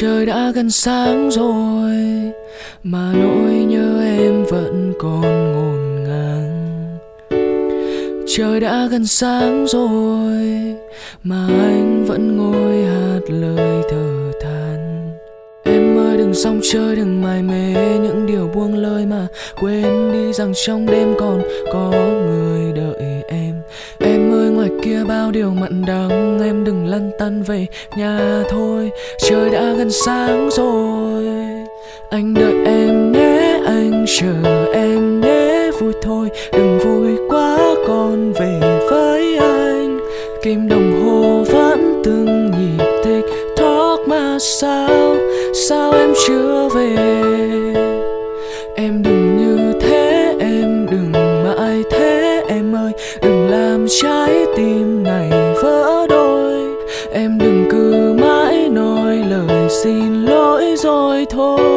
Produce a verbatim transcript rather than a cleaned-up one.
Trời đã gần sáng rồi mà nỗi nhớ em vẫn còn ngổn ngang. Trời đã gần sáng rồi mà anh vẫn ngồi hát lời thở than. Em ơi đừng song chơi, đừng mải mê những điều buông lơi, mà quên đi rằng trong đêm còn có người đợi em. Em ơi ngoài kia bao điều mặn đắng, em đừng lăn tăn về nhà thôi. Trời đã gần sáng rồi, anh đợi em nhé, anh chờ em nhé. Vui thôi đừng vui quá, con về với anh. Kim đồng hồ vẫn từng nhịp tích tock mà sao, sao em chưa về. Em đừng như thế, em đừng mãi thế. Em ơi đừng làm trái tim này vỡ đôi. Em đừng cứ mãi nói lời xin lỗi rồi thôi.